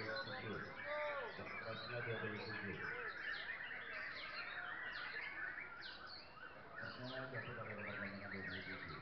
tunggul. Demonstrasinya dua-dua tunggul. Artinya jatuh pada nomor gantungan 27.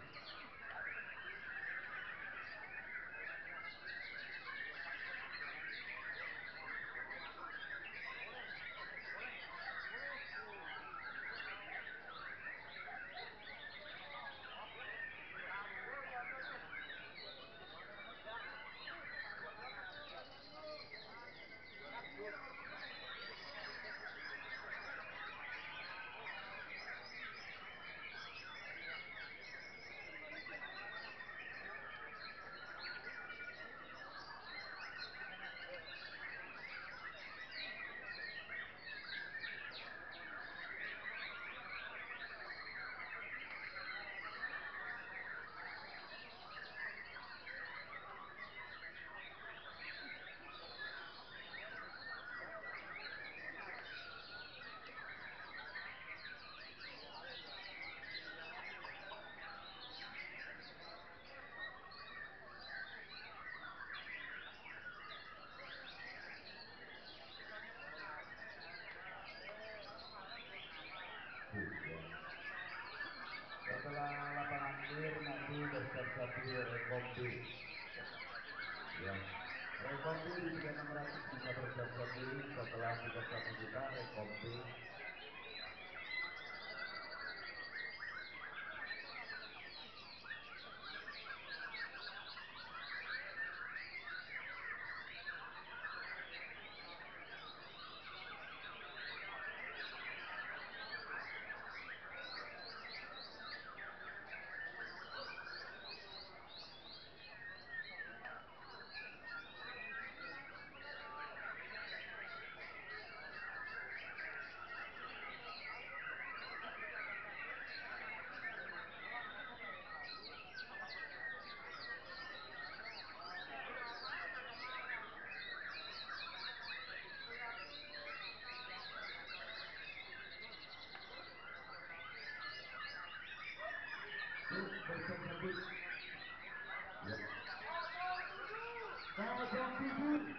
Setelah lapangan clear nanti bersiap-siap dulu rekombi. Ya, rekombi di 3600 bisa bersiap-siap dulu setelah 31 juta rekombi. Bersiap-siap. Ya. 07.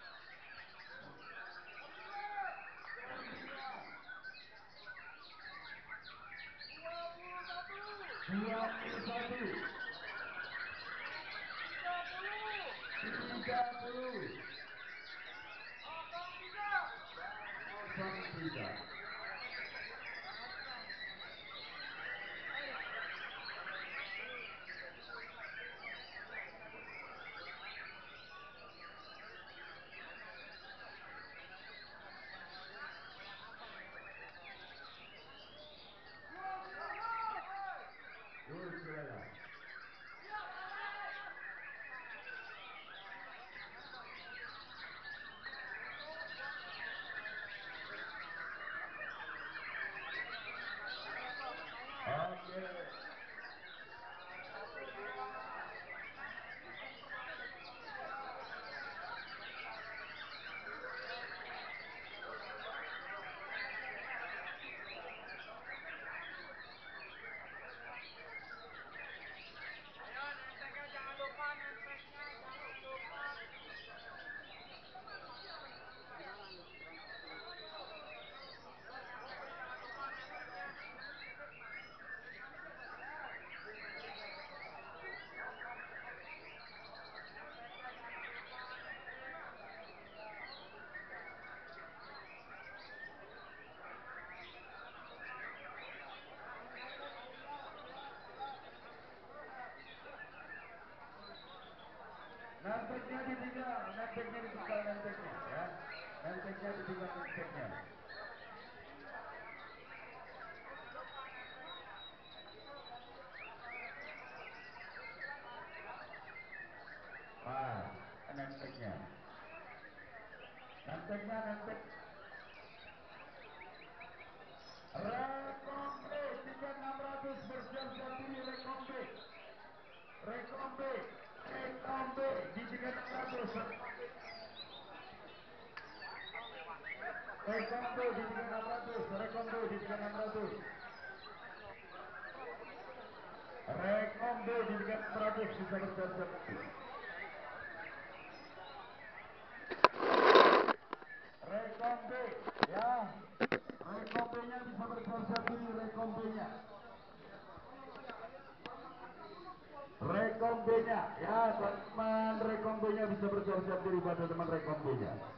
21. 30. 03. Nanteknya ditinggal, nanteknya ditinggal, nanteknya ya. Nanteknya ditinggal, nanteknya. Nanteknya. Nanteknya, nantek. Rekombe 3600 bersiap-siap diri rekombe. Rekombe. Rekombe di 3600. Rekombe di 3600. Rekombe di 3600. Rekombe di 3600 bisa bersiap-siap. B-nya. Ya, teman Rekom B-nya bisa bersiap-siap diri pada teman Rekom B-nya.